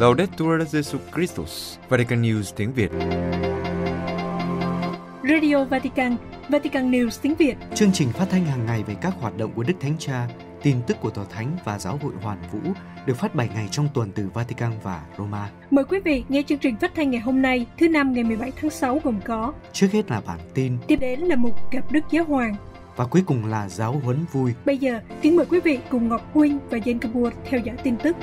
Laudetur Jesus Christus, Vatican News tiếng Việt. Radio Vatican, Vatican News tiếng Việt. Chương trình phát thanh hàng ngày về các hoạt động của Đức Thánh Cha, tin tức của Tòa Thánh và Giáo hội Hoàn Vũ được phát 7 ngày trong tuần từ Vatican và Roma. Mời quý vị nghe chương trình phát thanh ngày hôm nay, thứ Năm ngày 17 tháng 6 gồm có: trước hết là bản tin, tiếp đến là mục gặp Đức Giáo Hoàng và cuối cùng là giáo huấn vui. Bây giờ, kính mời quý vị cùng Ngọc Huynh và Jane Kabur theo dõi tin tức.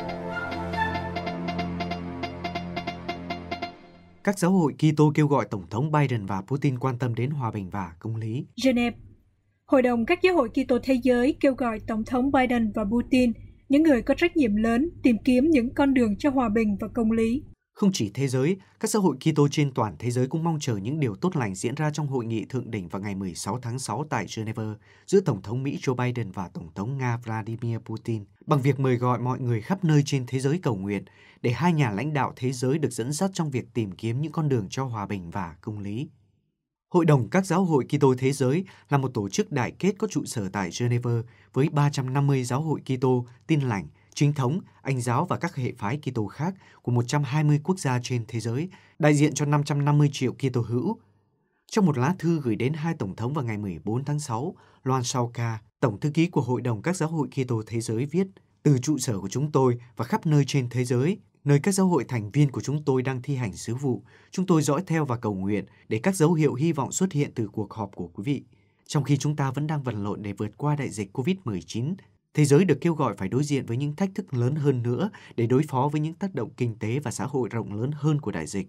Các giáo hội Kitô kêu gọi Tổng thống Biden và Putin quan tâm đến hòa bình và công lý. Geneva. Hội đồng các giáo hội Kitô thế giới kêu gọi Tổng thống Biden và Putin, những người có trách nhiệm lớn, tìm kiếm những con đường cho hòa bình và công lý. Không chỉ thế giới, các giáo hội Kitô trên toàn thế giới cũng mong chờ những điều tốt lành diễn ra trong hội nghị thượng đỉnh vào ngày 16 tháng 6 tại Geneva giữa Tổng thống Mỹ Joe Biden và Tổng thống Nga Vladimir Putin, bằng việc mời gọi mọi người khắp nơi trên thế giới cầu nguyện để hai nhà lãnh đạo thế giới được dẫn dắt trong việc tìm kiếm những con đường cho hòa bình và công lý. Hội đồng các giáo hội Kitô thế giới là một tổ chức đại kết có trụ sở tại Geneva với 350 giáo hội Kitô, Tin lành, Chính thống, Anh giáo và các hệ phái Kitô khác của 120 quốc gia trên thế giới, đại diện cho 550 triệu Kitô hữu. Trong một lá thư gửi đến hai tổng thống vào ngày 14 tháng 6, Loan Sauka, tổng thư ký của Hội đồng các giáo hội Kitô thế giới viết: từ trụ sở của chúng tôi và khắp nơi trên thế giới, nơi các giáo hội thành viên của chúng tôi đang thi hành sứ vụ, chúng tôi dõi theo và cầu nguyện để các dấu hiệu hy vọng xuất hiện từ cuộc họp của quý vị. Trong khi chúng ta vẫn đang vật lộn để vượt qua đại dịch COVID-19, thế giới được kêu gọi phải đối diện với những thách thức lớn hơn nữa để đối phó với những tác động kinh tế và xã hội rộng lớn hơn của đại dịch.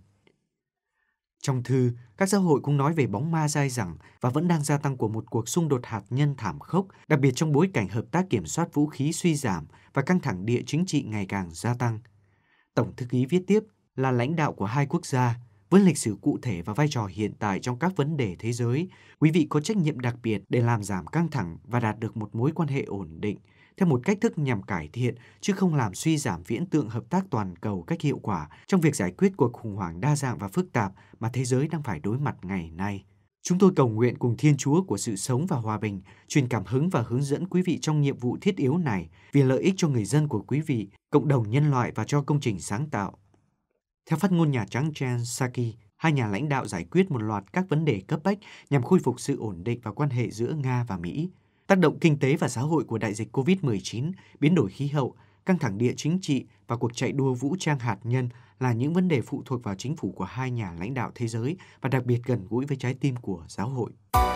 Trong thư, các giáo hội cũng nói về bóng ma dai dẳng và vẫn đang gia tăng của một cuộc xung đột hạt nhân thảm khốc, đặc biệt trong bối cảnh hợp tác kiểm soát vũ khí suy giảm và căng thẳng địa chính trị ngày càng gia tăng. Tổng thư ký viết tiếp: là lãnh đạo của hai quốc gia, với lịch sử cụ thể và vai trò hiện tại trong các vấn đề thế giới, quý vị có trách nhiệm đặc biệt để làm giảm căng thẳng và đạt được một mối quan hệ ổn định, theo một cách thức nhằm cải thiện, chứ không làm suy giảm viễn tượng hợp tác toàn cầu cách hiệu quả trong việc giải quyết cuộc khủng hoảng đa dạng và phức tạp mà thế giới đang phải đối mặt ngày nay. Chúng tôi cầu nguyện cùng Thiên Chúa của sự sống và hòa bình, truyền cảm hứng và hướng dẫn quý vị trong nhiệm vụ thiết yếu này vì lợi ích cho người dân của quý vị, cộng đồng nhân loại và cho công trình sáng tạo. Theo phát ngôn Nhà Trắng Jen Psaki, hai nhà lãnh đạo giải quyết một loạt các vấn đề cấp bách nhằm khôi phục sự ổn định và quan hệ giữa Nga và Mỹ. Tác động kinh tế và xã hội của đại dịch COVID-19, biến đổi khí hậu, căng thẳng địa chính trị và cuộc chạy đua vũ trang hạt nhân là những vấn đề phụ thuộc vào chính phủ của hai nhà lãnh đạo thế giới và đặc biệt gần gũi với trái tim của giáo hội.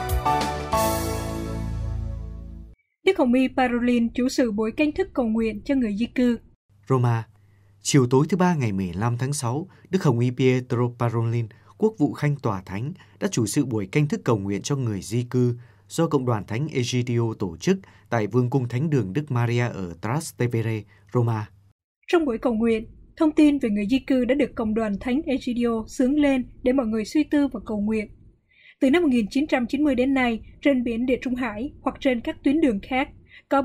Đức Hồng Y Parolin chủ sự buổi canh thức cầu nguyện cho người di cư. Roma. Chiều tối thứ Ba ngày 15 tháng 6, Đức Hồng Y Pietro Parolin, quốc vụ khanh tòa thánh, đã chủ sự buổi canh thức cầu nguyện cho người di cư do Cộng đoàn Thánh Egidio tổ chức tại Vương cung Thánh đường Đức Maria ở Trastevere, Roma. Trong buổi cầu nguyện, thông tin về người di cư đã được Cộng đoàn Thánh Egidio xướng lên để mọi người suy tư và cầu nguyện. Từ năm 1990 đến nay, trên biển Địa Trung Hải hoặc trên các tuyến đường khác, có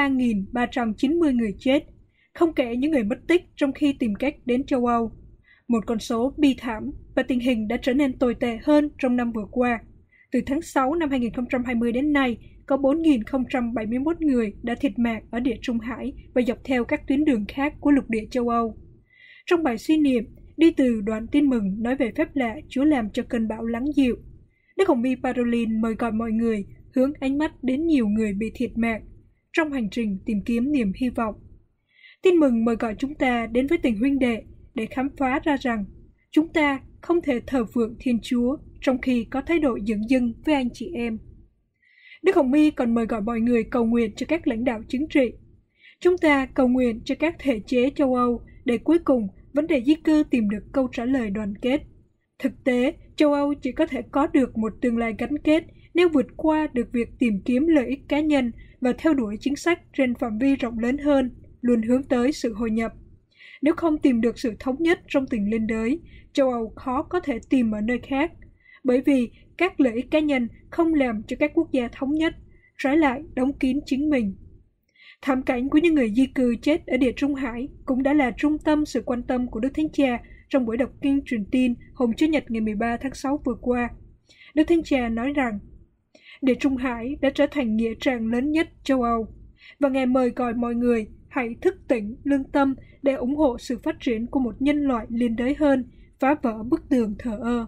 43.390 người chết, không kể những người mất tích trong khi tìm cách đến châu Âu. Một con số bi thảm và tình hình đã trở nên tồi tệ hơn trong năm vừa qua. Từ tháng 6 năm 2020 đến nay, có 4.071 người đã thiệt mạng ở Địa Trung Hải và dọc theo các tuyến đường khác của lục địa châu Âu. Trong bài suy niệm, đi từ đoạn tin mừng nói về phép lạ Chúa làm cho cơn bão lắng dịu, Đức Hồng Y Parolin mời gọi mọi người hướng ánh mắt đến nhiều người bị thiệt mạng trong hành trình tìm kiếm niềm hy vọng. Tin mừng mời gọi chúng ta đến với tình huynh đệ để khám phá ra rằng chúng ta không thể thờ phượng Thiên Chúa trong khi có thái độ dửng dưng với anh chị em. Đức Hồng Y còn mời gọi mọi người cầu nguyện cho các lãnh đạo chính trị. Chúng ta cầu nguyện cho các thể chế châu Âu để cuối cùng vấn đề di cư tìm được câu trả lời đoàn kết. Thực tế, châu Âu chỉ có thể có được một tương lai gắn kết nếu vượt qua được việc tìm kiếm lợi ích cá nhân và theo đuổi chính sách trên phạm vi rộng lớn hơn, luôn hướng tới sự hội nhập. Nếu không tìm được sự thống nhất trong tình liên đới, châu Âu khó có thể tìm ở nơi khác, bởi vì các lợi ích cá nhân không làm cho các quốc gia thống nhất, trái lại đóng kín chính mình. Thảm cảnh của những người di cư chết ở Địa Trung Hải cũng đã là trung tâm sự quan tâm của Đức Thánh Cha trong buổi đọc kinh truyền tin hôm Chủ nhật ngày 13 tháng 6 vừa qua. Đức Thánh Cha nói rằng, Địa Trung Hải đã trở thành nghĩa trang lớn nhất châu Âu, và Ngài mời gọi mọi người hãy thức tỉnh lương tâm để ủng hộ sự phát triển của một nhân loại liên đới hơn, phá vỡ bức tường thờ ơ.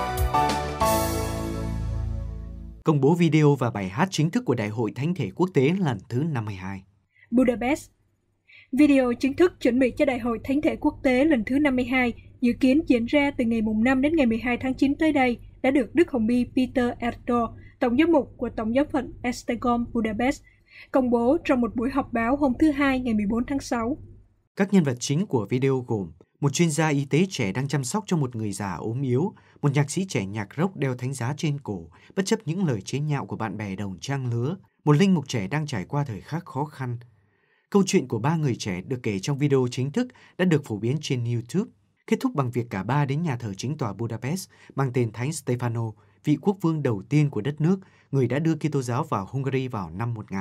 Công bố video và bài hát chính thức của Đại hội Thánh thể Quốc tế lần thứ 52. Budapest. Video chính thức chuẩn bị cho Đại hội Thánh thể Quốc tế lần thứ 52 dự kiến diễn ra từ ngày 5 đến ngày 12 tháng 9 tới đây đã được Đức Hồng Y Peter Erdo, Tổng giám mục của Tổng giáo phận Esztergom Budapest, công bố trong một buổi họp báo hôm thứ Hai ngày 14 tháng 6. Các nhân vật chính của video gồm một chuyên gia y tế trẻ đang chăm sóc cho một người già ốm yếu, một nhạc sĩ trẻ nhạc rock đeo thánh giá trên cổ, bất chấp những lời chế nhạo của bạn bè đồng trang lứa, một linh mục trẻ đang trải qua thời khắc khó khăn. Câu chuyện của ba người trẻ được kể trong video chính thức đã được phổ biến trên YouTube, kết thúc bằng việc cả ba đến nhà thờ chính tòa Budapest mang tên Thánh Stefano, vị quốc vương đầu tiên của đất nước, người đã đưa Kitô giáo vào Hungary vào năm 1000.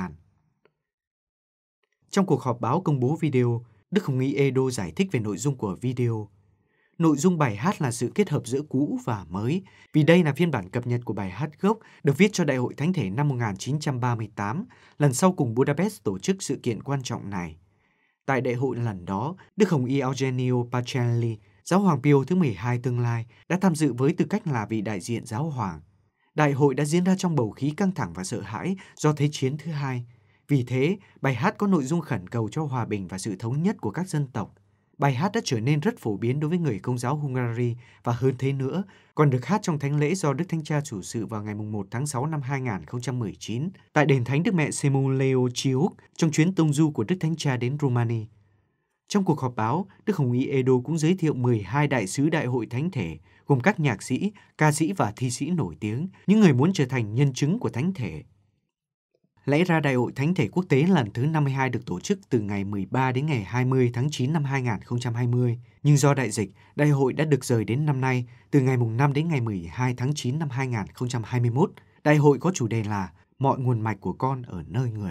Trong cuộc họp báo công bố video, Đức Hồng Y Edo giải thích về nội dung của video. Nội dung bài hát là sự kết hợp giữa cũ và mới, vì đây là phiên bản cập nhật của bài hát gốc được viết cho Đại hội Thánh thể năm 1938, lần sau cùng Budapest tổ chức sự kiện quan trọng này. Tại đại hội lần đó, Đức Hồng Y Eugenio Pacelli, Giáo hoàng Pio thứ 12 tương lai, đã tham dự với tư cách là vị đại diện giáo hoàng. Đại hội đã diễn ra trong bầu khí căng thẳng và sợ hãi do Thế chiến thứ hai. Vì thế, bài hát có nội dung khẩn cầu cho hòa bình và sự thống nhất của các dân tộc. Bài hát đã trở nên rất phổ biến đối với người Công giáo Hungary và hơn thế nữa, còn được hát trong thánh lễ do Đức Thánh Cha chủ sự vào ngày 1 tháng 6 năm 2019 tại đền thánh Đức Mẹ Semuleo Chiuc trong chuyến tông du của Đức Thánh Cha đến Romania. Trong cuộc họp báo, Đức Hồng Y Edo cũng giới thiệu 12 đại sứ Đại hội Thánh thể, gồm các nhạc sĩ, ca sĩ và thi sĩ nổi tiếng, những người muốn trở thành nhân chứng của Thánh thể. Lẽ ra Đại hội Thánh thể Quốc tế lần thứ 52 được tổ chức từ ngày 13 đến ngày 20 tháng 9 năm 2020, nhưng do đại dịch, đại hội đã được rời đến năm nay, từ ngày 5 đến ngày 12 tháng 9 năm 2021. Đại hội có chủ đề là Mọi nguồn mạch của con ở nơi người.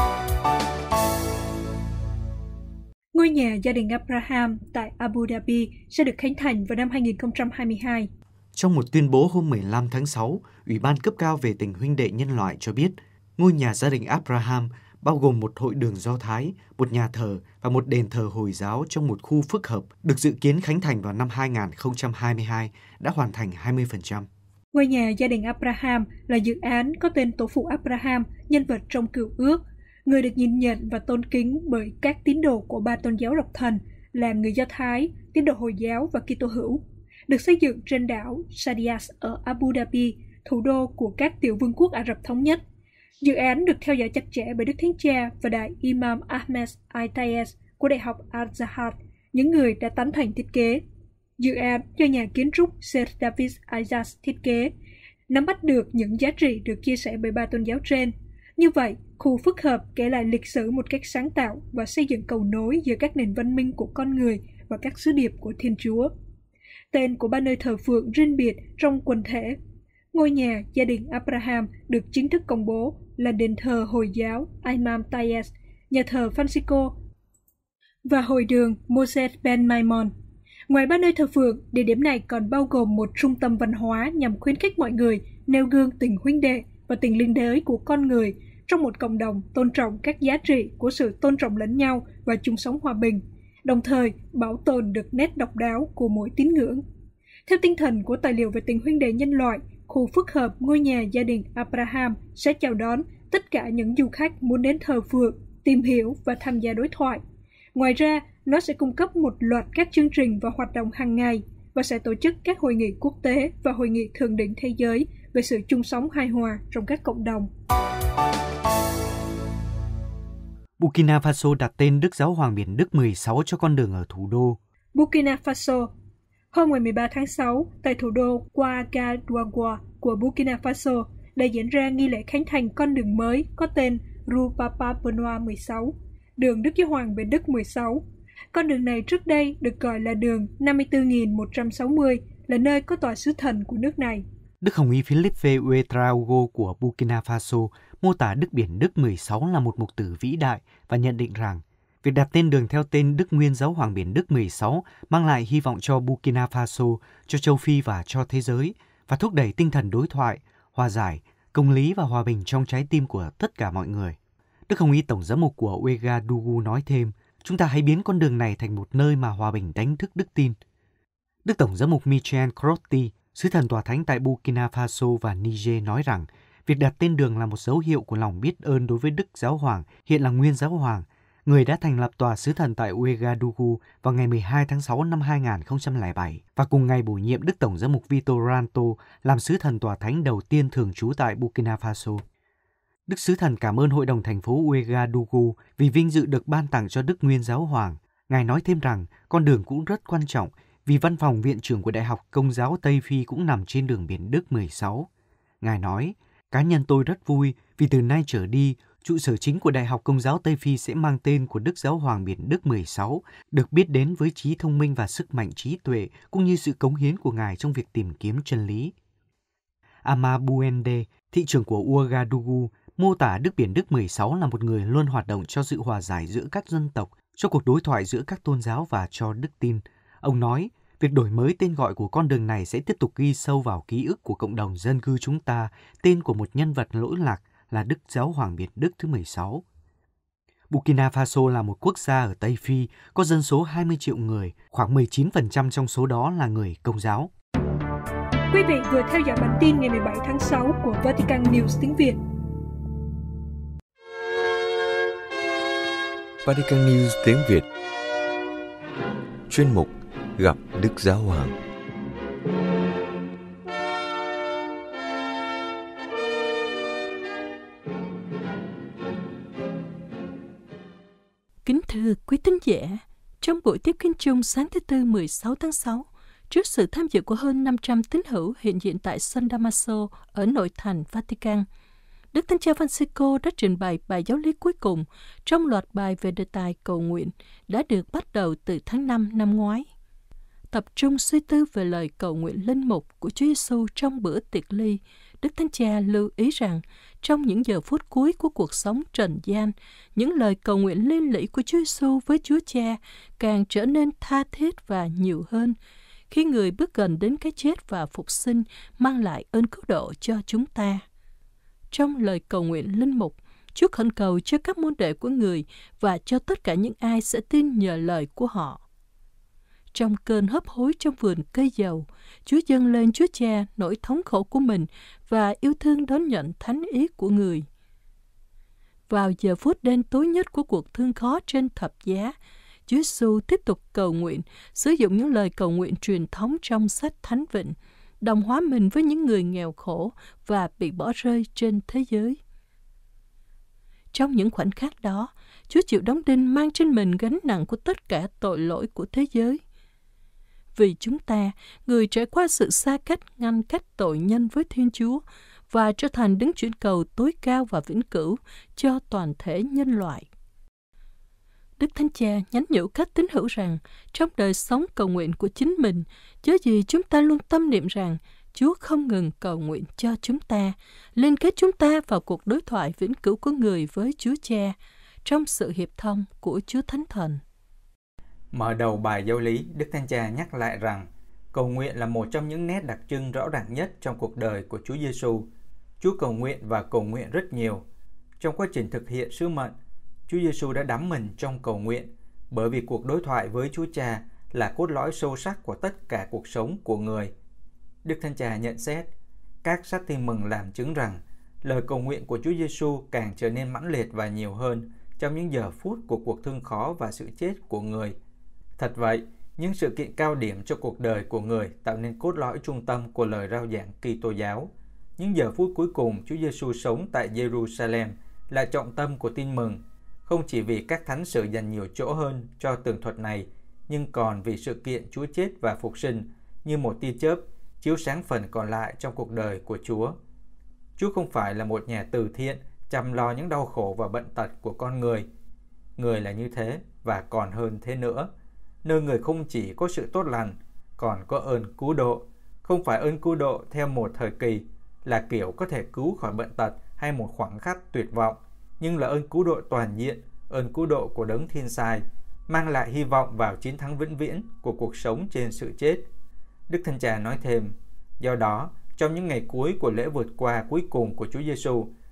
Ngôi nhà gia đình Abraham tại Abu Dhabi sẽ được khánh thành vào năm 2022. Trong một tuyên bố hôm 15 tháng 6, Ủy ban cấp cao về tình huynh đệ nhân loại cho biết, ngôi nhà gia đình Abraham bao gồm một hội đường Do Thái, một nhà thờ và một đền thờ Hồi giáo trong một khu phức hợp được dự kiến khánh thành vào năm 2022 đã hoàn thành 20%. Ngôi nhà gia đình Abraham là dự án có tên tổ phụ Abraham, nhân vật trong Cựu Ước, người được nhìn nhận và tôn kính bởi các tín đồ của ba tôn giáo độc thần là người Do Thái, tín đồ Hồi giáo và Kitô hữu, được xây dựng trên đảo Sadias ở Abu Dhabi, thủ đô của các tiểu vương quốc Ả Rập Thống Nhất. Dự án được theo dõi chặt chẽ bởi Đức Thánh Cha và Đại Imam Ahmed Al-Tayez của Đại học Al-Zahar, những người đã tán thành thiết kế. Dự án do nhà kiến trúc Sir David Ayaz thiết kế, nắm bắt được những giá trị được chia sẻ bởi ba tôn giáo trên. Như vậy, khu phức hợp kể lại lịch sử một cách sáng tạo và xây dựng cầu nối giữa các nền văn minh của con người và các sứ điệp của Thiên Chúa. Tên của ba nơi thờ phượng riêng biệt trong quần thể ngôi nhà gia đình Abraham được chính thức công bố là đền thờ Hồi giáo Imam Tayez, nhà thờ Francisco và hội đường Moses Ben Maimon. Ngoài ba nơi thờ phượng, địa điểm này còn bao gồm một trung tâm văn hóa nhằm khuyến khích mọi người nêu gương tình huynh đệ và tình liên đới của con người trong một cộng đồng tôn trọng các giá trị của sự tôn trọng lẫn nhau và chung sống hòa bình, đồng thời bảo tồn được nét độc đáo của mỗi tín ngưỡng. Theo tinh thần của tài liệu về tình huynh đệ nhân loại, khu phức hợp ngôi nhà gia đình Abraham sẽ chào đón tất cả những du khách muốn đến thờ phượng, tìm hiểu và tham gia đối thoại. Ngoài ra, nó sẽ cung cấp một loạt các chương trình và hoạt động hàng ngày và sẽ tổ chức các hội nghị quốc tế và hội nghị thượng đỉnh thế giới về sự chung sống hài hòa trong các cộng đồng. Burkina Faso đặt tên Đức Giáo hoàng Biển Đức 16 cho con đường ở thủ đô. Burkina Faso. Hôm 13 tháng 6, tại thủ đô Ouagadougou của Burkina Faso đã diễn ra nghi lễ khánh thành con đường mới có tên Rue Papa Benoît 16, đường Đức Giáo hoàng Biển Đức 16. Con đường này trước đây được gọi là đường 54.160, là nơi có tòa sứ thần của nước này. Đức Hồng Y Philippe Ouedraogo của Burkina Faso mô tả Đức Biển Đức 16 là một mục tử vĩ đại và nhận định rằng việc đặt tên đường theo tên Đức Nguyên Giáo hoàng Biển Đức 16 mang lại hy vọng cho Burkina Faso, cho châu Phi và cho thế giới, và thúc đẩy tinh thần đối thoại, hòa giải, công lý và hòa bình trong trái tim của tất cả mọi người. Đức Hồng Y Tổng giám mục của Ouagadougou nói thêm, chúng ta hãy biến con đường này thành một nơi mà hòa bình đánh thức đức tin. Đức Tổng giám mục Michel Crotti, sứ thần tòa thánh tại Burkina Faso và Niger nói rằng, việc đặt tên đường là một dấu hiệu của lòng biết ơn đối với Đức Giáo Hoàng, hiện là Nguyên Giáo Hoàng, người đã thành lập tòa sứ thần tại Ouagadougou vào ngày 12 tháng 6 năm 2007 và cùng ngày bổ nhiệm Đức Tổng giám mục Vito Ranto làm sứ thần tòa thánh đầu tiên thường trú tại Burkina Faso. Đức sứ thần cảm ơn Hội đồng thành phố Ouagadougou vì vinh dự được ban tặng cho Đức Nguyên Giáo Hoàng. Ngài nói thêm rằng con đường cũng rất quan trọng vì văn phòng viện trưởng của Đại học Công giáo Tây Phi cũng nằm trên đường Biển Đức 16. Ngài nói, cá nhân tôi rất vui vì từ nay trở đi, trụ sở chính của Đại học Công giáo Tây Phi sẽ mang tên của Đức Giáo Hoàng Biển Đức 16, được biết đến với trí thông minh và sức mạnh trí tuệ cũng như sự cống hiến của Ngài trong việc tìm kiếm chân lý. Ama Buende, thị trưởng của Ouagadougou, mô tả Đức Biển Đức 16 là một người luôn hoạt động cho sự hòa giải giữa các dân tộc, cho cuộc đối thoại giữa các tôn giáo và cho đức tin. Ông nói, việc đổi mới tên gọi của con đường này sẽ tiếp tục ghi sâu vào ký ức của cộng đồng dân cư chúng ta tên của một nhân vật lỗi lạc là Đức Giáo Hoàng Biển Đức thứ 16. Burkina Faso là một quốc gia ở Tây Phi, có dân số 20 triệu người, khoảng 19% trong số đó là người Công giáo. Quý vị vừa theo dõi bản tin ngày 17 tháng 6 của Vatican News tiếng Việt. Vatican News tiếng Việt. Chuyên mục Gặp Đức Giáo Hoàng. Kính thưa quý thính giả, trong buổi tiếp kinh chung sáng thứ Tư 16 tháng 6, trước sự tham dự của hơn 500 tín hữu hiện diện tại San Damaso ở nội thành Vatican, Đức Thánh Cha Francisco đã trình bày bài giáo lý cuối cùng trong loạt bài về đề tài cầu nguyện đã được bắt đầu từ tháng 5 năm ngoái. Tập trung suy tư về lời cầu nguyện linh mục của Chúa Giêsu trong bữa tiệc ly, Đức Thánh Cha lưu ý rằng trong những giờ phút cuối của cuộc sống trần gian, những lời cầu nguyện liên lỉ của Chúa Giêsu với Chúa Cha càng trở nên tha thiết và nhiều hơn khi người bước gần đến cái chết và phục sinh mang lại ơn cứu độ cho chúng ta. Trong lời cầu nguyện linh mục, Chúa khẩn cầu cho các môn đệ của người và cho tất cả những ai sẽ tin nhờ lời của họ. Trong cơn hấp hối trong vườn cây dầu, Chúa dâng lên Chúa Cha nỗi thống khổ của mình và yêu thương đón nhận thánh ý của người. Vào giờ phút đen tối nhất của cuộc thương khó trên thập giá, Chúa Giêsu tiếp tục cầu nguyện, sử dụng những lời cầu nguyện truyền thống trong sách Thánh Vịnh, đồng hóa mình với những người nghèo khổ và bị bỏ rơi trên thế giới. Trong những khoảnh khắc đó, Chúa chịu đóng đinh mang trên mình gánh nặng của tất cả tội lỗi của thế giới. Vì chúng ta, người trải qua sự xa cách ngăn cách tội nhân với Thiên Chúa và trở thành đấng chuyển cầu tối cao và vĩnh cửu cho toàn thể nhân loại. Đức Thánh Cha nhắn nhủ các tín hữu rằng trong đời sống cầu nguyện của chính mình, chớ gì chúng ta luôn tâm niệm rằng Chúa không ngừng cầu nguyện cho chúng ta, liên kết chúng ta vào cuộc đối thoại vĩnh cửu của người với Chúa Cha trong sự hiệp thông của Chúa Thánh Thần. Mở đầu bài giáo lý, Đức Thánh Cha nhắc lại rằng cầu nguyện là một trong những nét đặc trưng rõ ràng nhất trong cuộc đời của Chúa Giêsu. Chúa cầu nguyện và cầu nguyện rất nhiều. Trong quá trình thực hiện sứ mệnh, Chúa Giêsu đã đắm mình trong cầu nguyện, bởi vì cuộc đối thoại với Chúa Cha là cốt lõi sâu sắc của tất cả cuộc sống của người. Đức Thánh Cha nhận xét, các sách tin mừng làm chứng rằng lời cầu nguyện của Chúa Giêsu càng trở nên mãnh liệt và nhiều hơn trong những giờ phút của cuộc thương khó và sự chết của người. Thật vậy, những sự kiện cao điểm cho cuộc đời của người tạo nên cốt lõi trung tâm của lời rao giảng Kitô giáo. Những giờ phút cuối cùng Chúa Giêsu sống tại Jerusalem là trọng tâm của tin mừng, không chỉ vì các thánh sự dành nhiều chỗ hơn cho tường thuật này, nhưng còn vì sự kiện Chúa chết và phục sinh như một tia chớp chiếu sáng phần còn lại trong cuộc đời của Chúa. Chúa không phải là một nhà từ thiện chăm lo những đau khổ và bệnh tật của con người. Người là như thế và còn hơn thế nữa, nơi người không chỉ có sự tốt lành, còn có ơn cứu độ. Không phải ơn cứu độ theo một thời kỳ là kiểu có thể cứu khỏi bệnh tật hay một khoảnh khắc tuyệt vọng, nhưng là ơn cứu độ toàn diện, ơn cứu độ của đấng thiên sai, mang lại hy vọng vào chiến thắng vĩnh viễn của cuộc sống trên sự chết. Đức Thánh Cha nói thêm, do đó, trong những ngày cuối của lễ vượt qua cuối cùng của Chúa Giêsu,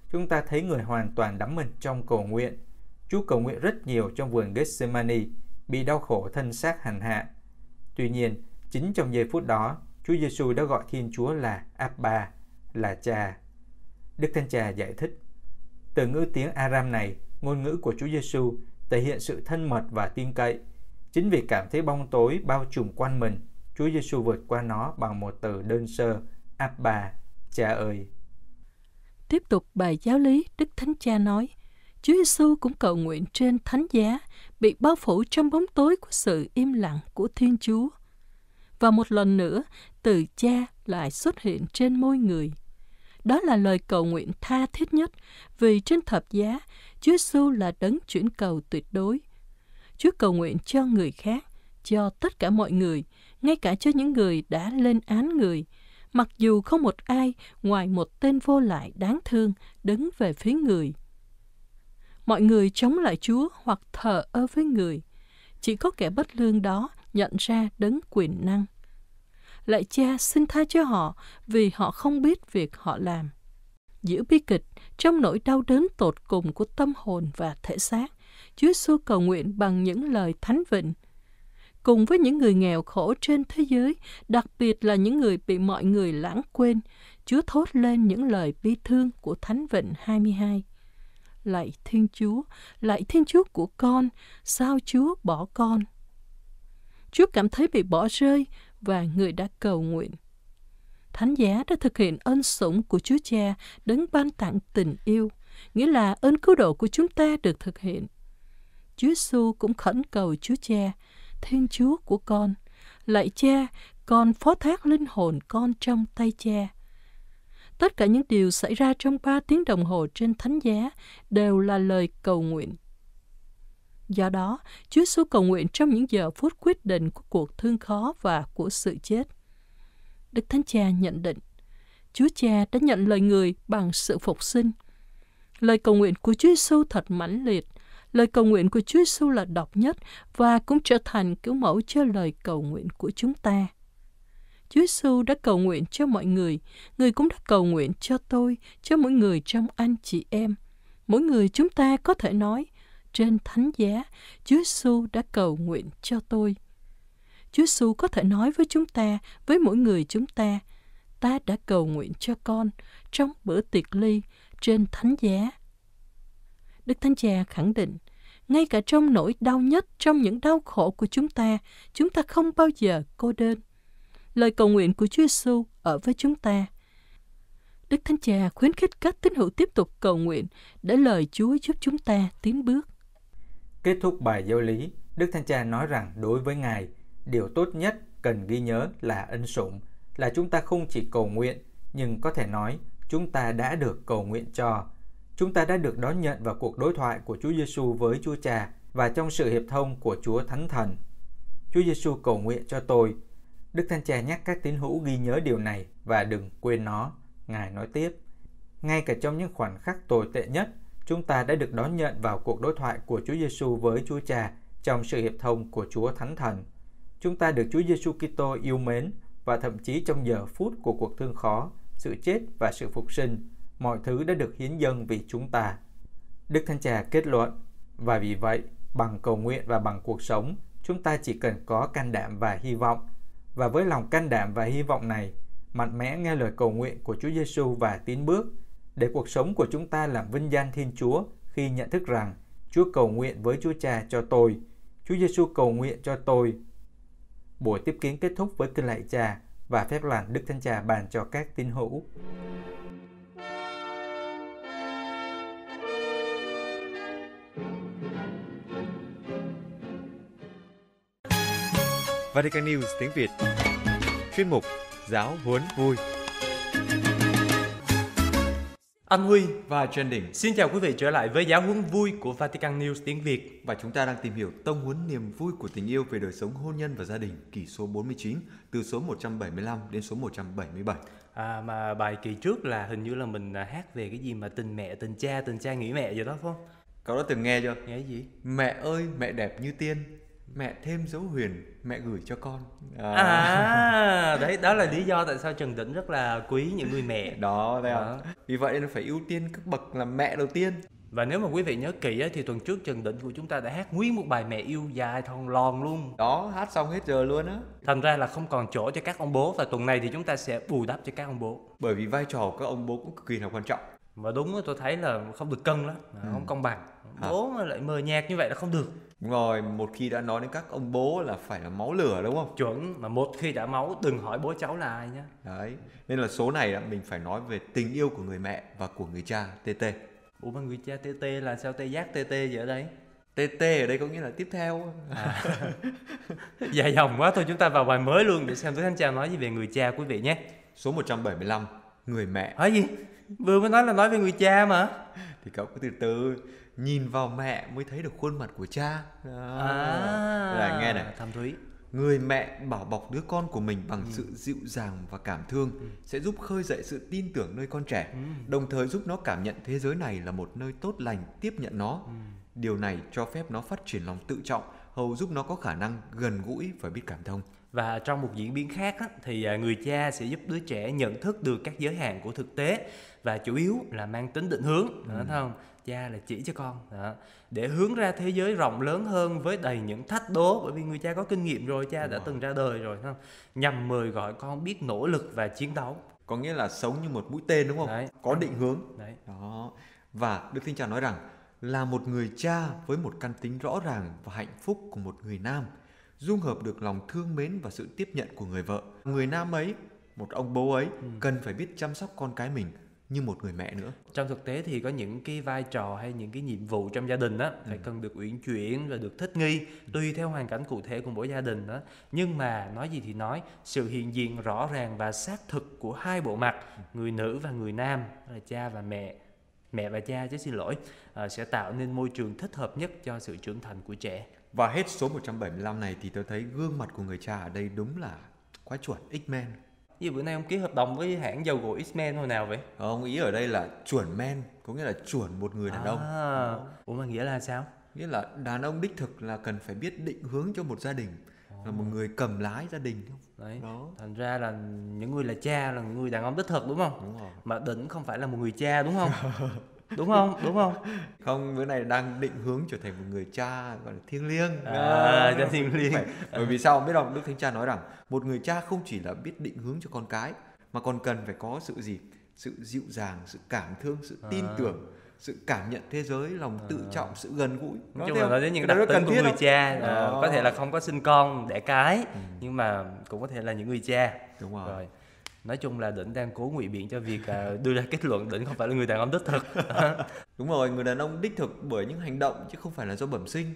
chúng ta thấy người hoàn toàn đắm mình trong cầu nguyện. Chúa cầu nguyện rất nhiều trong vườn Gethsemane, bị đau khổ thân xác hành hạ. Tuy nhiên, chính trong giây phút đó, Chúa Giêsu đã gọi Thiên Chúa là Abba, là Cha. Đức Thánh Cha giải thích, từ ngữ tiếng Aram này, ngôn ngữ của Chúa Giêsu, thể hiện sự thân mật và tin cậy. Chính vì cảm thấy bóng tối bao trùm quanh mình, Chúa Giêsu vượt qua nó bằng một từ đơn sơ, Abba, Cha ơi. Tiếp tục bài giáo lý, Đức Thánh Cha nói, Chúa Giêsu cũng cầu nguyện trên thánh giá, bị bao phủ trong bóng tối của sự im lặng của Thiên Chúa. Và một lần nữa, từ Cha lại xuất hiện trên môi người. Đó là lời cầu nguyện tha thiết nhất, vì trên thập giá, Chúa Giêsu là đấng chuyển cầu tuyệt đối. Chúa cầu nguyện cho người khác, cho tất cả mọi người, ngay cả cho những người đã lên án người, mặc dù không một ai ngoài một tên vô lại đáng thương đứng về phía người. Mọi người chống lại Chúa hoặc thờ ơ với người. Chỉ có kẻ bất lương đó nhận ra đấng quyền năng. Lạy Cha, xin tha cho họ vì họ không biết việc họ làm. Giữa bi kịch, trong nỗi đau đớn tột cùng của tâm hồn và thể xác, Chúa Giêsu cầu nguyện bằng những lời thánh vịnh. Cùng với những người nghèo khổ trên thế giới, đặc biệt là những người bị mọi người lãng quên, Chúa thốt lên những lời bi thương của Thánh Vịnh 22. Lạy Thiên Chúa của con, sao Chúa bỏ con? Chúa cảm thấy bị bỏ rơi và người đã cầu nguyện. Thánh giá đã thực hiện ân sủng của Chúa Cha đấng ban tặng tình yêu, nghĩa là ơn cứu độ của chúng ta được thực hiện. Chúa Giêsu cũng khẩn cầu Chúa Cha, Thiên Chúa của con, lạy Cha, con phó thác linh hồn con trong tay Cha. Tất cả những điều xảy ra trong 3 tiếng đồng hồ trên thánh giá đều là lời cầu nguyện. Do đó, Chúa Giêsu cầu nguyện trong những giờ phút quyết định của cuộc thương khó và của sự chết. Đức Thánh Cha nhận định, Chúa Cha đã nhận lời người bằng sự phục sinh. Lời cầu nguyện của Chúa Giêsu thật mãnh liệt. Lời cầu nguyện của Chúa Giêsu là độc nhất và cũng trở thành kiểu mẫu cho lời cầu nguyện của chúng ta. Chúa Giêsu đã cầu nguyện cho mọi người, người cũng đã cầu nguyện cho tôi, cho mỗi người trong anh chị em. Mỗi người chúng ta có thể nói, trên thánh giá, Chúa Giêsu đã cầu nguyện cho tôi. Chúa Giêsu có thể nói với chúng ta, với mỗi người chúng ta, ta đã cầu nguyện cho con trong bữa tiệc ly trên thánh giá. Đức Thánh Cha khẳng định, ngay cả trong nỗi đau nhất, trong những đau khổ của chúng ta không bao giờ cô đơn. Lời cầu nguyện của Chúa Giêsu ở với chúng ta. Đức Thánh Cha khuyến khích các tín hữu tiếp tục cầu nguyện để lời Chúa giúp chúng ta tiến bước. Kết thúc bài giáo lý, Đức Thánh Cha nói rằng đối với Ngài, điều tốt nhất cần ghi nhớ là ân sủng, là chúng ta không chỉ cầu nguyện, nhưng có thể nói chúng ta đã được cầu nguyện cho. Chúng ta đã được đón nhận vào cuộc đối thoại của Chúa Giêsu với Chúa Cha và trong sự hiệp thông của Chúa Thánh Thần. Chúa Giêsu cầu nguyện cho tôi. Đức Thánh Cha nhắc các tín hữu ghi nhớ điều này và đừng quên nó. Ngài nói tiếp, ngay cả trong những khoảnh khắc tồi tệ nhất, chúng ta đã được đón nhận vào cuộc đối thoại của Chúa Giêsu với Chúa Cha trong sự hiệp thông của Chúa Thánh Thần. Chúng ta được Chúa Giêsu Kitô yêu mến và thậm chí trong giờ phút của cuộc thương khó, sự chết và sự phục sinh, mọi thứ đã được hiến dâng vì chúng ta. Đức Thánh Cha kết luận, và vì vậy, bằng cầu nguyện và bằng cuộc sống, chúng ta chỉ cần có can đảm và hy vọng. Và với lòng can đảm và hy vọng này, mạnh mẽ nghe lời cầu nguyện của Chúa Giêsu và tiến bước, để cuộc sống của chúng ta làm vinh danh Thiên Chúa khi nhận thức rằng Chúa cầu nguyện với Chúa Cha cho tôi, Chúa Giêsu cầu nguyện cho tôi. Buổi tiếp kiến kết thúc với kinh lạy Cha và phép lành Đức Thánh Cha ban cho các tín hữu. Vatican News tiếng Việt. Chuyên mục Giáo huấn vui. Anh Huy và Trần Đình xin chào quý vị trở lại với Giáo huấn vui của Vatican News tiếng Việt. Và chúng ta đang tìm hiểu tông huấn niềm vui của tình yêu về đời sống hôn nhân và gia đình, kỳ số 49, từ số 175 đến số 177. Mà bài kỳ trước là hình như là mình hát về cái gì mà tình mẹ, tình cha nghĩ mẹ vậy đó phải không? Cậu đã từng nghe chưa? Nghe gì? Mẹ ơi, mẹ đẹp như tiên, Mẹ thêm dấu huyền, mẹ gửi cho con. Đấy, đó là lý do tại sao Trần Đỉnh rất là quý những người mẹ. Đó, thấy không? Vì vậy nên phải ưu tiên các bậc làm mẹ đầu tiên. Và nếu mà quý vị nhớ kỹ thì tuần trước Trần Đỉnh của chúng ta đã hát nguyên một bài mẹ yêu dài thòn lòn luôn. Đó, hát xong hết giờ luôn á. Thành ra là không còn chỗ cho các ông bố, và tuần này thì chúng ta sẽ bù đắp cho các ông bố. Bởi vì vai trò của các ông bố cũng cực kỳ là quan trọng. Và đúng, tôi thấy là không được cân lắm, không công bằng. Bố mà lại mờ nhạt như vậy là không được. Đúng rồi, một khi đã nói đến các ông bố là phải là máu lửa, đúng không? Chuẩn, mà một khi đã máu đừng hỏi bố cháu là ai nhá. Đấy, nên là số này mình phải nói về tình yêu của người mẹ và của người cha, TT. Ủa mà người cha TT là sao, tê giác TT gì ở đây? TT ở đây có nghĩa là tiếp theo. Dài dòng quá, thôi chúng ta vào bài mới luôn để xem Đức Thánh Cha nói gì về người cha quý vị nhé. Số 175, người mẹ. Hỏi gì? Vừa mới nói về người cha mà. Thì cậu cứ từ từ, nhìn vào mẹ mới thấy được khuôn mặt của cha. Này, nghe này. Thầm Thúy. Người mẹ bảo bọc đứa con của mình bằng sự dịu dàng và cảm thương sẽ giúp khơi dậy sự tin tưởng nơi con trẻ, đồng thời giúp nó cảm nhận thế giới này là một nơi tốt lành, tiếp nhận nó. Điều này cho phép nó phát triển lòng tự trọng, hầu giúp nó có khả năng gần gũi và biết cảm thông. Và trong một diễn biến khác thì người cha sẽ giúp đứa trẻ nhận thức được các giới hạn của thực tế, và chủ yếu là mang tính định hướng, thấy không? Cha là chỉ cho con để hướng ra thế giới rộng lớn hơn với đầy những thách đố, bởi vì người cha có kinh nghiệm rồi, cha đã từng ra đời rồi, không? Nhằm mời gọi con biết nỗ lực và chiến đấu. Có nghĩa là sống như một mũi tên, đúng không? Đấy. Có định hướng. Đấy. Đó. Và Đức Thánh Cha nói rằng là một người cha với một căn tính rõ ràng và hạnh phúc của một người nam, dung hợp được lòng thương mến và sự tiếp nhận của người vợ. Người nam ấy, một ông bố ấy, cần phải biết chăm sóc con cái mình như một người mẹ nữa. Trong thực tế thì có những cái vai trò hay những cái nhiệm vụ trong gia đình phải cần được uyển chuyển và được thích nghi tùy theo hoàn cảnh cụ thể của mỗi gia đình đó. Nhưng mà nói gì thì nói, sự hiện diện rõ ràng và xác thực của hai bộ mặt, người nữ và người nam, là cha và mẹ và cha chứ, xin lỗi, sẽ tạo nên môi trường thích hợp nhất cho sự trưởng thành của trẻ. Và hết số 175 này thì tôi thấy gương mặt của người cha ở đây đúng là quá chuẩn X-Men. Như bữa nay ông ký hợp đồng với hãng dầu gội X-Men hồi nào vậy? Ông ý ở đây là chuẩn men, có nghĩa là chuẩn một người đàn ông. Ủa mà nghĩa là sao? Nghĩa là đàn ông đích thực là cần phải biết định hướng cho một gia đình, là một người cầm lái gia đình. Đấy. Đó. Thành ra là những người là cha là những người đàn ông đích thực, đúng không? Đúng rồi. Mà Đỉnh không phải là một người cha, đúng không? Đúng không? Không, bữa này đang định hướng trở thành một người cha gọi là thiêng liêng. Cha thiêng liêng. Bởi vì sao biết không? Đức Thánh Cha nói rằng một người cha không chỉ là biết định hướng cho con cái, mà còn cần phải có sự gì? Sự dịu dàng, sự cảm thương, sự tin tưởng, sự cảm nhận thế giới, lòng tự trọng, sự gần gũi. Nói chung là nói đến những đặc tính của người cha. Có thể là không có sinh con, đẻ cái, nhưng mà cũng có thể là những người cha. Đúng rồi. Nói chung là Đỉnh đang cố ngụy biện cho việc đưa ra kết luận Đỉnh không phải là người đàn ông đích thực. Đúng rồi, người đàn ông đích thực bởi những hành động chứ không phải là do bẩm sinh.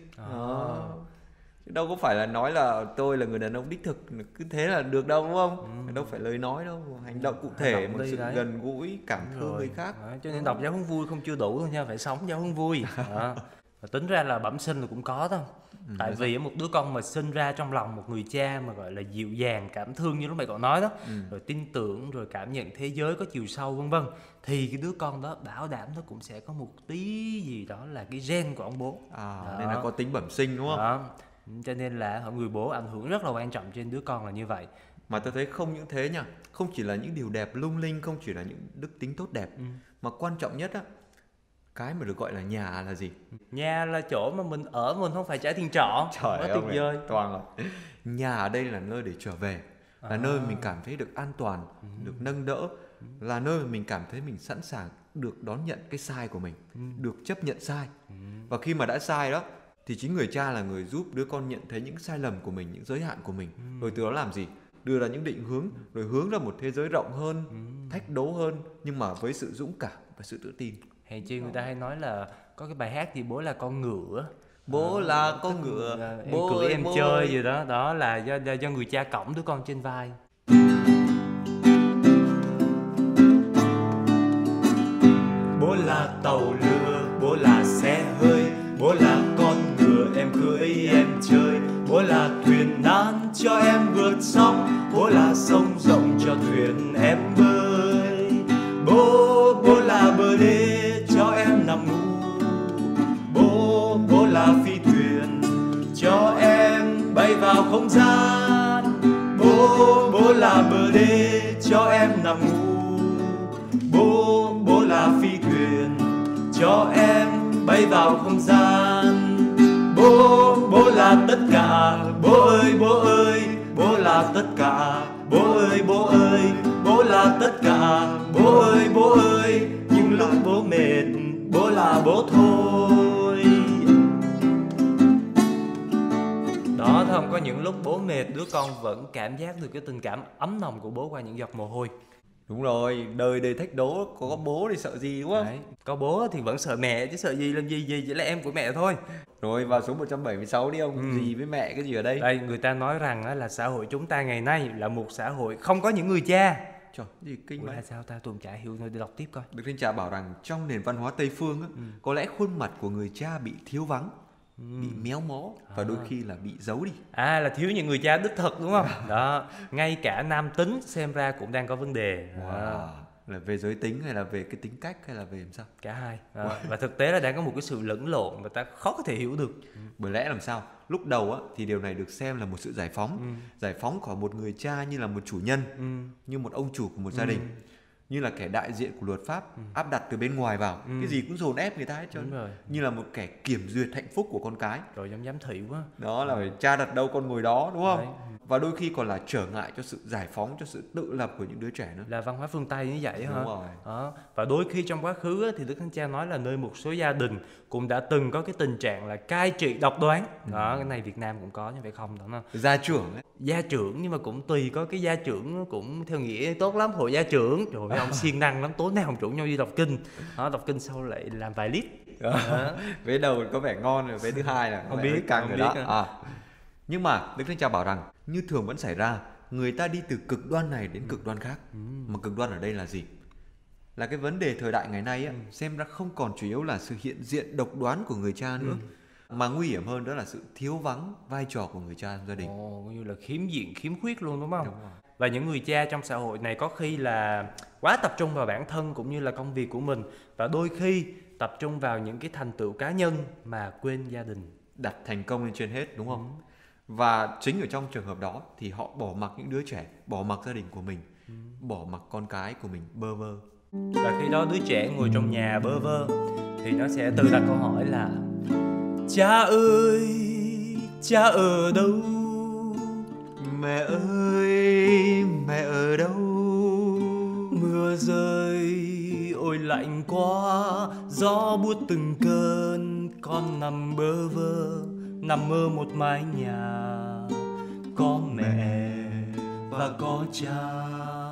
Chứ đâu có phải là nói là tôi là người đàn ông đích thực cứ thế là được đâu, đúng không? Đâu phải lời nói đâu, hành động cụ thể, một sự gần gũi, cảm thương người khác. Cho nên đọc giáo huấn vui không chưa đủ thôi nha, phải sống giáo huấn vui. Và tính ra là bẩm sinh là cũng có thôi. Tại vì một đứa con mà sinh ra trong lòng một người cha mà gọi là dịu dàng, cảm thương như lúc mày cậu nói đó, rồi tin tưởng, rồi cảm nhận thế giới có chiều sâu vân vân, thì cái đứa con đó bảo đảm nó cũng sẽ có một tí gì đó là cái gen của ông bố. Nên là có tính bẩm sinh, đúng không? Đó. Cho nên là người bố ảnh hưởng rất là quan trọng trên đứa con là như vậy. Mà tôi thấy không những thế nha, không chỉ là những điều đẹp lung linh, không chỉ là những đức tính tốt đẹp, mà quan trọng nhất á, cái mà được gọi là nhà là gì? Nhà là chỗ mà mình ở, mình không phải trả tiền trọ. Trời ơi, tuyệt vời. toàn là nhà ở đây là nơi để trở về, là nơi mình cảm thấy được an toàn, được nâng đỡ, là nơi mà mình cảm thấy mình sẵn sàng được đón nhận cái sai của mình, được chấp nhận sai. Và khi mà đã sai đó thì chính người cha là người giúp đứa con nhận thấy những sai lầm của mình, những giới hạn của mình, rồi từ đó làm gì? Đưa ra những định hướng, rồi hướng ra một thế giới rộng hơn, thách đố hơn, nhưng mà với sự dũng cảm và sự tự tin. Hèn chi người ta hay nói là có cái bài hát gì bố là con ngựa, bố là con ngựa, em cưỡi em chơi gì đó, đó là do người cha cõng đứa con trên vai. Bố là tàu lửa, bố là xe hơi, bố là con ngựa em cưỡi em chơi, bố là thuyền nan cho em vượt sóng, bố là sông rộng cho thuyền em bơi, bố là bờ đê cho em nằm ngủ, bố là phi thuyền cho em không gian. Bố là bờ đê cho em nằm ngủ. Bố là phi thuyền cho em bay vào không gian. Bố là tất cả. Bố ơi, bố là tất cả. Bố ơi, bố là tất cả. Bố ơi, những lúc bố mệt, bố là bố thôi. Đó, thấy không? Có những lúc bố mệt, đứa con vẫn cảm giác được cái tình cảm ấm nồng của bố qua những giọt mồ hôi. Đúng rồi, đời đầy thách đố, có bố thì sợ gì đúng không? Đấy. Có bố thì vẫn sợ mẹ chứ sợ gì làm gì, chỉ là em của mẹ thôi. Rồi vào số 176 đi ông, gì với mẹ cái gì ở đây? Đây, người ta nói rằng là xã hội chúng ta ngày nay là một xã hội không có những người cha. Trời, gì kinh vậy? Sao ta, tôi chả hiểu, thôi đi đọc tiếp coi. Đức Thánh Cha bảo rằng trong nền văn hóa Tây phương á, có lẽ khuôn mặt của người cha bị thiếu vắng, bị méo mó và đôi khi là bị giấu đi. Là thiếu những người cha đích thực đúng không? Đó, ngay cả nam tính xem ra cũng đang có vấn đề. Là về giới tính hay là về cái tính cách hay là về làm sao? Cả hai. Và thực tế là đang có một cái sự lẫn lộn mà ta khó có thể hiểu được. Bởi lẽ làm sao? Lúc đầu á thì điều này được xem là một sự giải phóng, giải phóng của một người cha như là một chủ nhân, như một ông chủ của một gia đình, như là kẻ đại diện của luật pháp, áp đặt từ bên ngoài vào, cái gì cũng dồn ép người ta hết trơn, như là một kẻ kiểm duyệt hạnh phúc của con cái. Rồi giống giám thị quá. Đó là phải cha đặt đâu con ngồi đó đúng không? Đấy. Và đôi khi còn là trở ngại cho sự giải phóng, cho sự tự lập của những đứa trẻ nữa. Là văn hóa phương Tây như vậy hả? Đúng rồi. Đó. Và đôi khi trong quá khứ thì Đức Thánh Cha nói là nơi một số gia đình cũng đã từng có cái tình trạng là cai trị độc đoán. Đó, cái này Việt Nam cũng có chứ phải không đó. Gia trưởng ấy. Gia trưởng, nhưng mà cũng tùy, có cái gia trưởng cũng theo nghĩa tốt lắm, hội gia trưởng. Trời ơi, ông siêng năng lắm, tối nào ông rủ nhau đi đọc kinh. Đó, đọc kinh sau lại làm vài lít. Vế đầu có vẻ ngon rồi, vế thứ hai là không biết căng rồi đó. À. Nhưng mà Đức Thánh Cha bảo rằng như thường vẫn xảy ra, người ta đi từ cực đoan này đến cực đoan khác. Mà cực đoan ở đây là gì? Là cái vấn đề thời đại ngày nay ấy, xem ra không còn chủ yếu là sự hiện diện độc đoán của người cha nữa, mà nguy hiểm hơn đó là sự thiếu vắng vai trò của người cha trong gia đình. Như là khiếm diện, khiếm khuyết luôn đúng không? Đúng rồi. Và những người cha trong xã hội này có khi là quá tập trung vào bản thân cũng như là công việc của mình, và đôi khi tập trung vào những cái thành tựu cá nhân mà quên gia đình. Đặt thành công lên trên hết đúng không? Và chính ở trong trường hợp đó thì họ bỏ mặc những đứa trẻ, bỏ mặc gia đình của mình, bỏ mặc con cái của mình bơ vơ. Và khi đó đứa trẻ ngồi trong nhà bơ vơ thì nó sẽ tự đặt câu hỏi là: cha ơi, cha ở đâu? Mẹ ơi, mẹ ở đâu? Mưa rơi ôi lạnh quá, gió buốt từng cơn, con nằm bơ vơ, nằm mơ một mái nhà, có mẹ và có cha.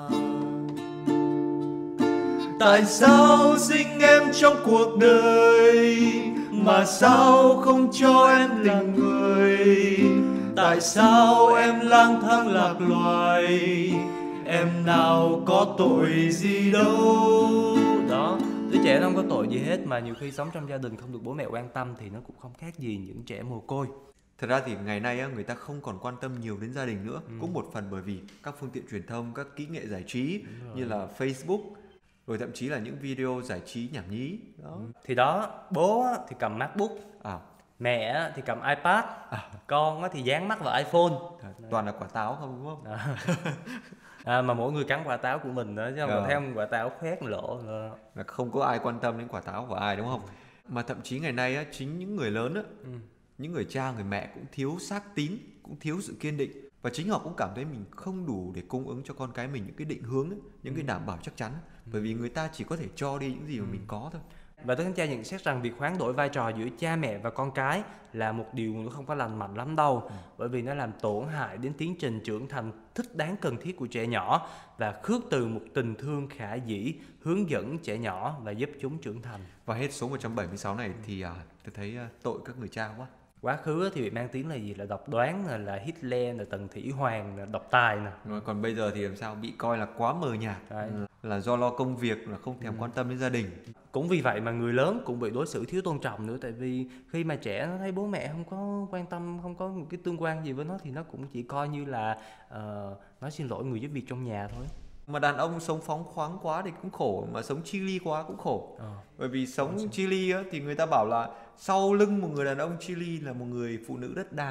Tại sao sinh em trong cuộc đời mà sao không cho em tình người? Tại sao em lang thang lạc loài, em nào có tội gì đâu? Đó, đứa trẻ không có tội gì hết mà nhiều khi sống trong gia đình không được bố mẹ quan tâm thì nó cũng không khác gì những trẻ mồ côi. Thật ra thì ngày nay người ta không còn quan tâm nhiều đến gia đình nữa, cũng một phần bởi vì các phương tiện truyền thông, các kỹ nghệ giải trí như là Facebook, rồi thậm chí là những video giải trí nhảm nhí. Đó. Thì đó, bố thì cầm MacBook, mẹ thì cầm iPad, con thì dán mắt vào iPhone. Toàn là quả táo không đúng không? Mà mỗi người cắn quả táo của mình nữa chứ không còn theo quả táo khoét lộ nữa. Là không có ai quan tâm đến quả táo của ai đúng không? Mà thậm chí ngày nay chính những người lớn những người cha, người mẹ cũng thiếu xác tín, cũng thiếu sự kiên định, và chính họ cũng cảm thấy mình không đủ để cung ứng cho con cái mình những cái định hướng, những cái đảm bảo chắc chắn, bởi vì người ta chỉ có thể cho đi những gì mà mình có thôi. Và Đức Thánh Cha nhận xét rằng việc hoán đổi vai trò giữa cha mẹ và con cái là một điều không có lành mạnh lắm đâu, bởi vì nó làm tổn hại đến tiến trình trưởng thành thích đáng cần thiết của trẻ nhỏ và khước từ một tình thương khả dĩ hướng dẫn trẻ nhỏ và giúp chúng trưởng thành. Và hết số 176 này thì tôi thấy tội các người cha quá. Quá khứ thì bị mang tiếng là gì? Là độc đoán, là Hitler, là Tần Thủy Hoàng, là độc tài nè. Còn bây giờ thì làm sao? Bị coi là quá mờ nhạt, là do lo công việc, là không thèm quan tâm đến gia đình. Cũng vì vậy mà người lớn cũng bị đối xử thiếu tôn trọng nữa, tại vì khi mà trẻ nó thấy bố mẹ không có quan tâm, không có một cái tương quan gì với nó thì nó cũng chỉ coi như là nói xin lỗi người giúp việc trong nhà thôi. Mà đàn ông sống phóng khoáng quá thì cũng khổ, mà sống chi li quá cũng khổ. Bởi vì sống chi li thì người ta bảo là sau lưng một người đàn ông chi li là một người phụ nữ rất đa nghi.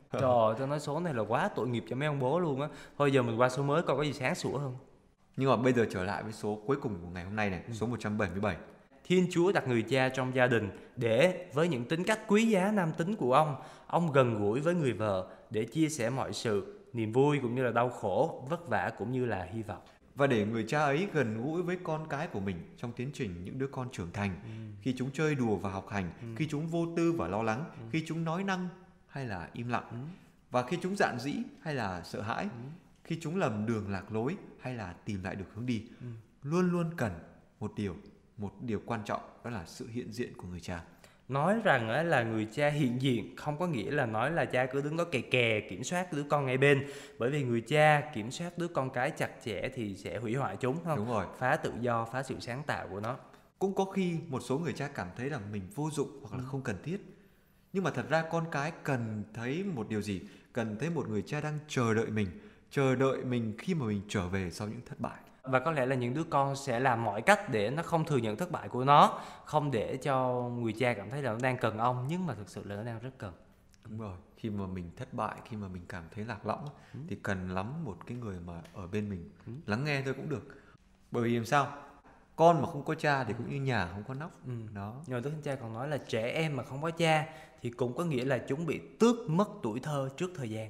Trời ơi, tôi nói số này là quá tội nghiệp cho mấy ông bố luôn á. Thôi giờ mình qua số mới coi có gì sáng sủa hơn. Nhưng mà bây giờ trở lại với số cuối cùng của ngày hôm nay này, số 177. Thiên Chúa đặt người cha trong gia đình để với những tính cách quý giá nam tính của ông gần gũi với người vợ để chia sẻ mọi sự, niềm vui cũng như là đau khổ, vất vả cũng như là hy vọng. Và để người cha ấy gần gũi với con cái của mình trong tiến trình những đứa con trưởng thành, khi chúng chơi đùa và học hành, khi chúng vô tư và lo lắng, khi chúng nói năng hay là im lặng, và khi chúng dạn dĩ hay là sợ hãi, khi chúng lầm đường lạc lối hay là tìm lại được hướng đi, luôn luôn cần một điều quan trọng, đó là sự hiện diện của người cha. Nói rằng là người cha hiện diện không có nghĩa là nói là cha cứ đứng đó kè kiểm soát đứa con ngay bên. Bởi vì người cha kiểm soát đứa con cái chặt chẽ thì sẽ hủy hoại chúng, không? Đúng rồi. Phá tự do, phá sự sáng tạo của nó. Cũng có khi một số người cha cảm thấy rằng mình vô dụng hoặc là không cần thiết. Nhưng mà thật ra con cái cần thấy một điều gì? Cần thấy một người cha đang chờ đợi mình khi mà mình trở về sau những thất bại. Và có lẽ là những đứa con sẽ làm mọi cách để nó không thừa nhận thất bại của nó, không để cho người cha cảm thấy là nó đang cần ông, nhưng mà thực sự là nó đang rất cần. Đúng rồi, khi mà mình thất bại, khi mà mình cảm thấy lạc lõng thì cần lắm một cái người mà ở bên mình, lắng nghe thôi cũng được. Bởi vì làm sao? Con mà không có cha thì cũng như nhà không có nóc. Đó. Nhưng mà Đức Thánh Cha còn nói là trẻ em mà không có cha thì cũng có nghĩa là chúng bị tước mất tuổi thơ trước thời gian.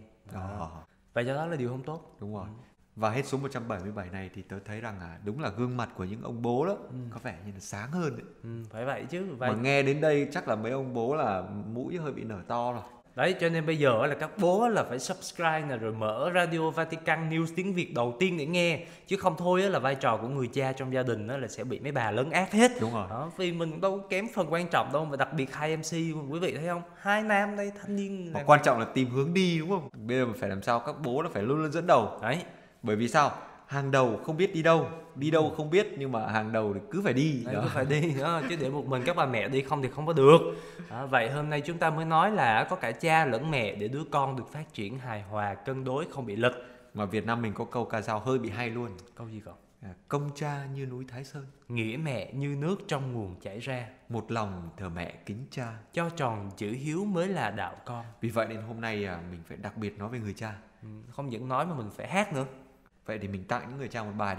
Và do đó là điều không tốt. Đúng rồi. Và hết số 177 này thì tớ thấy rằng đúng là gương mặt của những ông bố đó có vẻ như là sáng hơn đấy. Phải vậy chứ. Mà nghe đến đây chắc là mấy ông bố là mũi hơi bị nở to rồi. Đấy, cho nên bây giờ là các bố là phải subscribe nè, rồi mở Radio Vatican News tiếng Việt đầu tiên để nghe. Chứ không thôi là vai trò của người cha trong gia đình là sẽ bị mấy bà lấn át hết. Đúng rồi. Đó, vì mình đâu kém phần quan trọng đâu. Và đặc biệt hai MC, quý vị thấy không? Hai nam đây, thanh niên. Mà quan trọng là tìm hướng đi, đúng không? Bây giờ mình phải làm sao các bố nó phải luôn luôn dẫn đầu. Đấy. Bởi vì sao? Hàng đầu không biết đi đâu không biết, nhưng mà hàng đầu thì cứ phải đi. Đấy, cứ phải đi đó, chứ để một mình các bà mẹ đi không thì không có được. Vậy hôm nay chúng ta mới nói là có cả cha lẫn mẹ để đứa con được phát triển hài hòa, cân đối, không bị lệch. Mà Việt Nam mình có câu ca dao hơi bị hay luôn. Câu gì cậu? Công cha như núi Thái Sơn, nghĩa mẹ như nước trong nguồn chảy ra, một lòng thờ mẹ kính cha, cho tròn chữ hiếu mới là đạo con. Vì vậy nên hôm nay mình phải đặc biệt nói về người cha. Không những nói mà mình phải hát nữa. Vậy thì mình tặng những người cha một bài đi.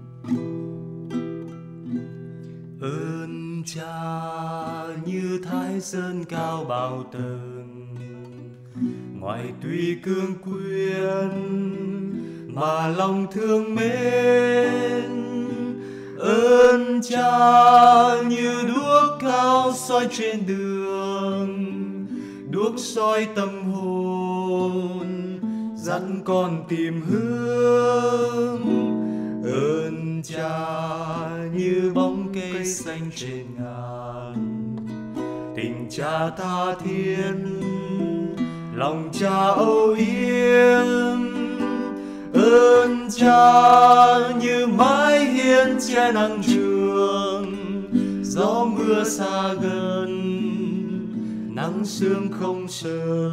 Ơn cha như Thái Sơn cao bao tầng, ngoài tuy cương quyết mà lòng thương mến. Ơn cha như đuốc cao soi trên đường, đuốc soi tâm hồn, dặn con tìm hướng. Ơn cha như bóng cây xanh trên ngàn, tình cha tha thiết, lòng cha âu yếm. Ơn cha như mái hiên che nắng trường, gió mưa xa gần, nắng sương không sợ.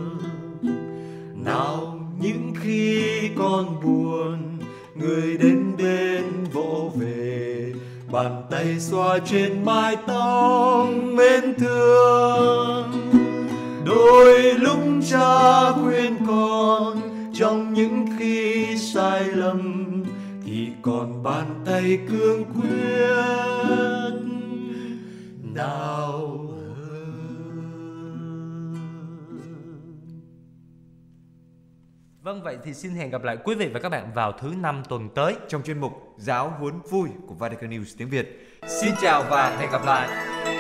Nào những khi con buồn, người đến bên vỗ về, bàn tay xoa trên mái tóc mến thương. Đôi lúc cha khuyên con, trong những khi sai lầm thì còn bàn tay cương quyết nào. Vâng, vậy thì xin hẹn gặp lại quý vị và các bạn vào thứ 5 tuần tới trong chuyên mục Giáo huấn vui của Vatican News tiếng Việt. Xin chào và hẹn gặp lại.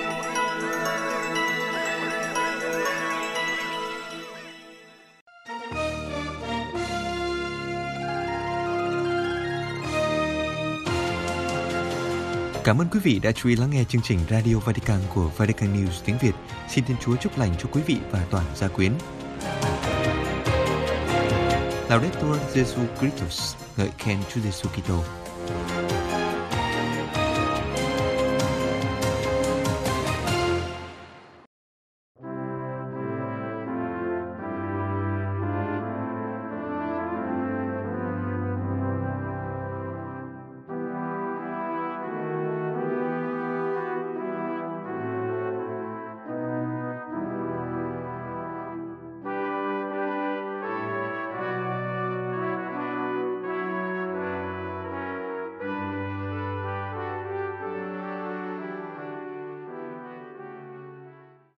Cảm ơn quý vị đã chú ý lắng nghe chương trình Radio Vatican của Vatican News tiếng Việt. Xin Thiên Chúa chúc lành cho quý vị và toàn gia quyến. Laudetur Jesu Christus, ngợi khen Chúa Giêsu Kitô.